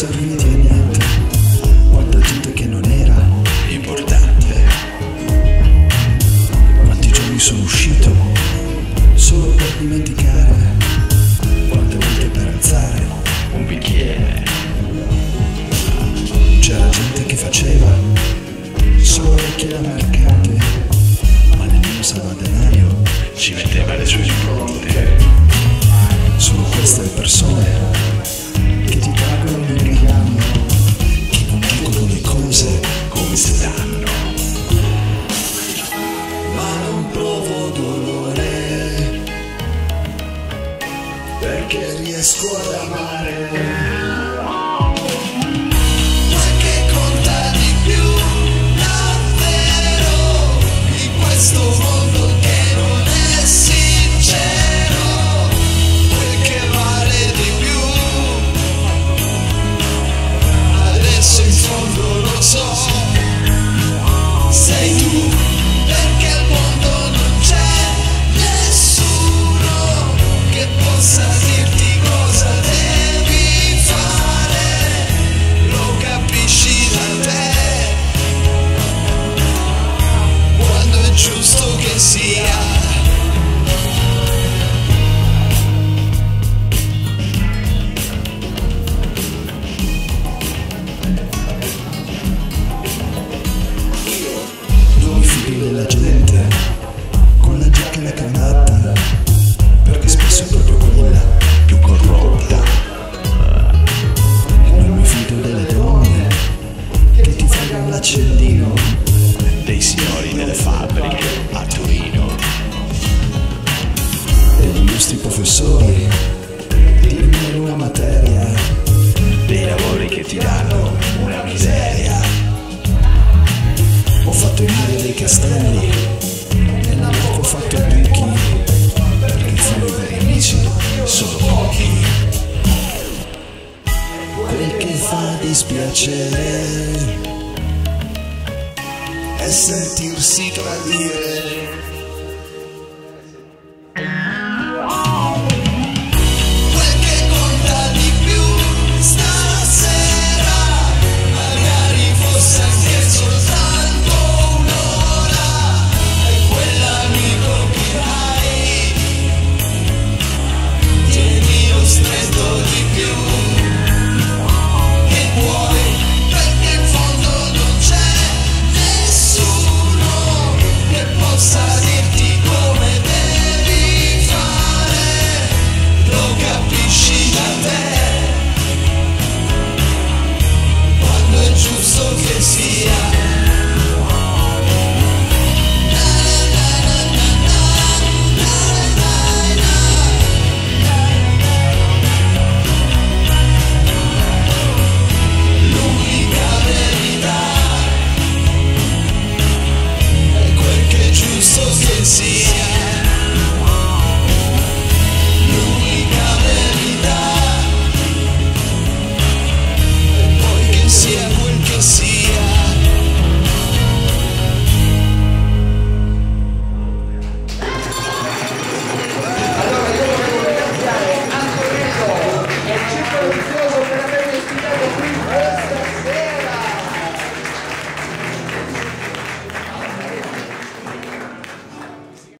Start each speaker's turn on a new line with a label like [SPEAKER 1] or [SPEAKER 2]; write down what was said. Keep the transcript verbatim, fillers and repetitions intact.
[SPEAKER 1] serviti a niente, quanta gente che non era importante. Quanti giorni sono uscito solo per dimenticare, quante volte per alzare un bicchiere. C'era gente che faceva solo orecchie da mercante, ma nel mio salvadanaio ci metteva le sue impronte. Sono queste le persone che ti traggono in inganno, che non dicono le cose come si danno. Ma non provo dolore, perché riesco ad amare. Giusto che sia. Io non mi fido della gente con la giacca e la cravatta, perché spesso è proprio quella più corrotta. Non mi fido delle donne che ti fanno l'accendino, dei signori nelle fabbriche a Torino, degli illustri professori di almeno una materia, dei lavori che ti danno una miseria. Ho fatto il mare dei castelli e nell'arco ho fatto i buchi, perché fra i veri amici sono pochi. Quel che fa dispiacere è sentirsi tradire.